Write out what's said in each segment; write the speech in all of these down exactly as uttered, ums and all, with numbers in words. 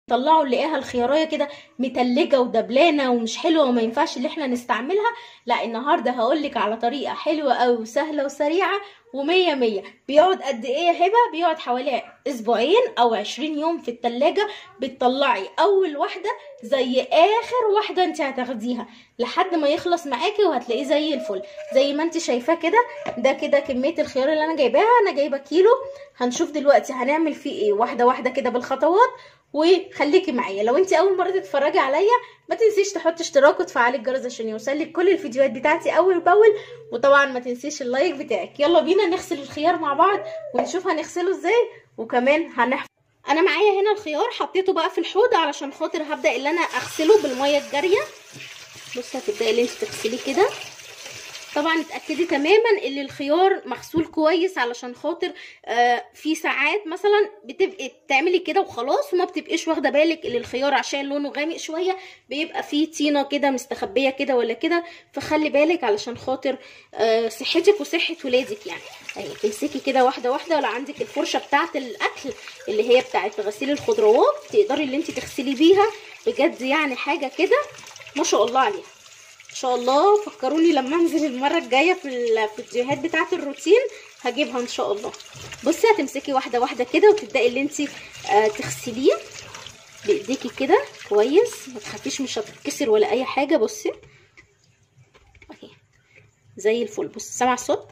طلعوا نلاقيها الخياريه كده متلجه ودبلانه ومش حلوه وما ينفعش اللي احنا نستعملها. لا النهارده هقولك على طريقه حلوه قوي وسهله وسريعه ومية مية. بيقعد قد ايه يا هبه؟ بيقعد حوالي اسبوعين او عشرين يوم في التلاجة. بتطلعي اول واحده زي اخر واحده انت هتاخديها لحد ما يخلص معاكي وهتلاقيه زي الفل زي ما انت شايفاه كده. ده كده كميه الخيار اللي انا جايباها، انا جايبه كيلو. هنشوف دلوقتي هنعمل فيه ايه واحده واحده كده بالخطوات، وخليكي معايا. لو انت اول مره تتفرجي عليا ما تنسيش تحطي اشتراك وتفعلي الجرس عشان يوصلك كل الفيديوهات بتاعتي اول باول، وطبعا ما تنسيش اللايك بتاعك. يلا بينا نغسل الخيار مع بعض ونشوف هنغسله ازاي، وكمان هنحفظ. انا معايا هنا الخيار حطيته بقى في الحوض علشان خاطر هبدا اللي انا اغسله بالميه الجاريه. بصي هتبداي اللي انت تغسليه كده. طبعا اتاكدي تماما ان الخيار مغسول كويس علشان خاطر آه في ساعات مثلا بتبقي تعملي كده وخلاص وما بتبقيش واخده بالك ان الخيار عشان لونه غامق شويه بيبقى فيه طينه كده مستخبيه كده ولا كده. فخلي بالك علشان خاطر آه صحتك وصحه ولادك يعني. اهي تمسكي كده واحده واحده. ولو عندك الفرشه بتاعه الاكل اللي هي بتاعه غسيل الخضروات تقدري اللي انت تغسلي بيها بجد يعني حاجه كده ما شاء الله عليها ان شاء الله. فكروني لما انزل المره الجايه في الفيديوهات بتاعه الروتين هجيبها ان شاء الله. بصي هتمسكي واحده واحده كده وتبداي اللي انت آه تغسليه بايديكي كده كويس. ما تخافيش مش هتتكسر ولا اي حاجه. بصي اهي زي الفل. بصي سامعه الصوت؟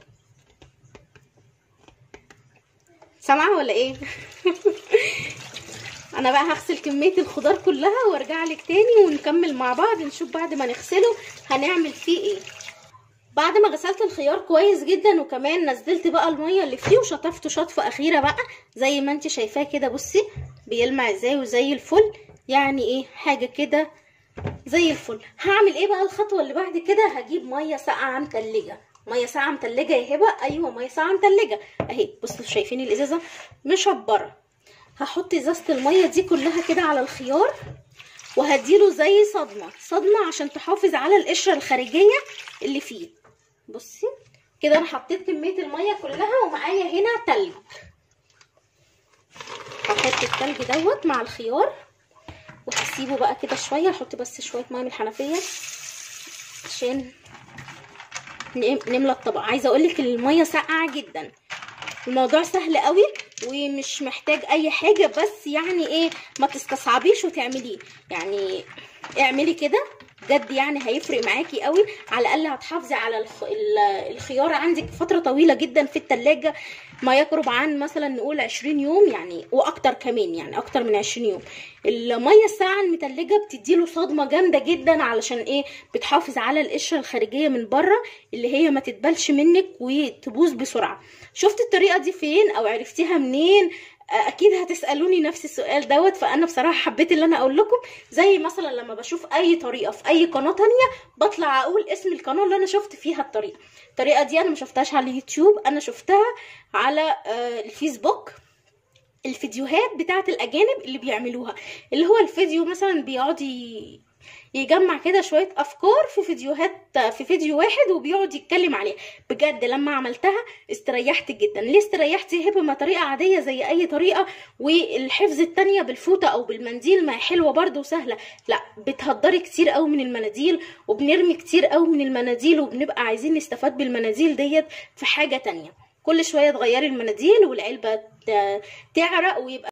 سامعه ولا ايه؟ انا بقى هغسل كميه الخضار كلها وارجع لك تاني ونكمل مع بعض نشوف بعد ما نغسله هنعمل فيه ايه. بعد ما غسلت الخيار كويس جدا وكمان نزلت بقى الميه اللي فيه وشطفته شطفه اخيره بقى زي ما انت شايفاه كده. بصي بيلمع ازاي وزي الفل يعني ايه حاجه كده زي الفل. هعمل ايه بقى الخطوه اللي بعد كده؟ هجيب ميه ساقعه متلجه. ميه ساقعه متلجه يا هبه؟ ايوه ميه ساقعه متلجه اهي. بصوا شايفين الازازه مشبره. هحط ازازه الميه دي كلها كده على الخيار وهديله زي صدمه صدمه عشان تحافظ على القشره الخارجيه اللي فيه. بصي كده انا حطيت كميه الميه كلها ومعايا هنا تلج. هحط التلج دوت مع الخيار وهسيبه بقى كده شويه. احط بس شويه ميه من الحنفيه عشان نملى الطبق. عايزه اقولك الميه ساقعه جدا. الموضوع سهل قوي ومش محتاج اي حاجه، بس يعني ايه ما تستصعبيش وتعمليه. يعني اعملي كده بجد يعني هيفرق معاكي قوي. على الاقل هتحافظي على الخيار عندك فتره طويله جدا في التلاجة، ما يقرب عن مثلا نقول عشرين يوم يعني واكتر كمان، يعني اكتر من عشرين يوم. الميه الساقعه المتلجه بتديله صدمه جامده جدا علشان ايه؟ بتحافظ على القشره الخارجيه من بره اللي هي ما تتبلش منك وتبوظ بسرعه. شفت الطريقه دي فين او عرفتيها منين؟ اكيد هتسالوني نفس السؤال دوت. فانا بصراحه حبيت اللي انا اقول لكم زي مثلا لما بشوف اي طريقه في اي قناه تانية بطلع اقول اسم القناه اللي انا شفت فيها الطريقه. الطريقه دي انا ما شفتهاش على اليوتيوب، انا شفتها على الفيسبوك. الفيديوهات بتاعت الاجانب اللي بيعملوها اللي هو الفيديو مثلا بيقعد يجمع كده شويه افكار في فيديوهات في فيديو واحد وبيقعد يتكلم عليها. بجد لما عملتها استريحت جدا. ليه استريحت يا هبه؟ ما طريقه عاديه زي اي طريقه، والحفظ التانية بالفوطه او بالمنديل ما حلوه برده وسهله. لا بتهدري كتير قوي من المناديل وبنرمي كتير قوي من المناديل وبنبقى عايزين نستفاد بالمناديل ديت في حاجه تانية. كل شويه تغيري المناديل والعلبه تعرق ويبقى